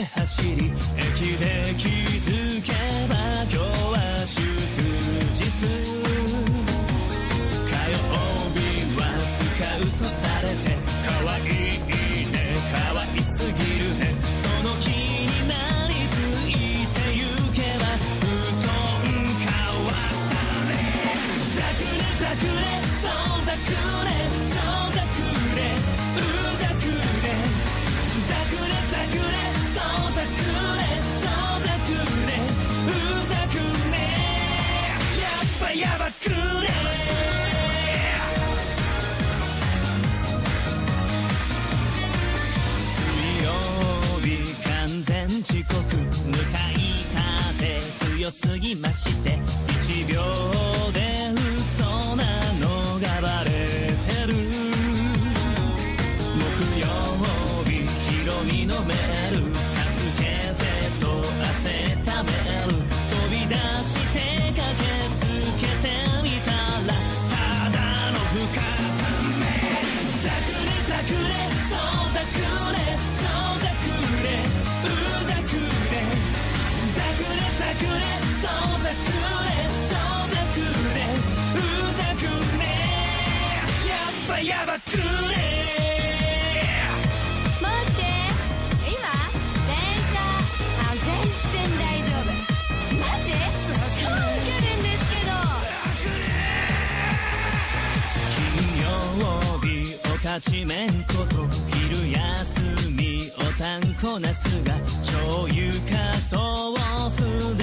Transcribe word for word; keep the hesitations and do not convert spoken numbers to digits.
て走り駅で気づけば今日は祝日火曜日はスカウトされて可愛いね可愛すぎるねその気になりついてゆけば布団かわされざくれざくれそうざくれ超ざくれうざくれざくれざくれそうざくれ超ざくれうざくれやっぱやばくれ水曜日完全遅刻向かい風強すぎましていちびょうで嘘なのがバレてる木曜日ヒロミのメール助けてと汗ためる飛び出して駆けつけてみたらただの深雨ざくれざくれそうざくれ超ざくれうざくれざくれざくれそうざくれ超ざくれうざくれやっぱやばくれもし今電車あ全然大丈夫マジ超ウケるんですけど金曜日おかちめんこと昼休みおたんこなすが醤油かソースで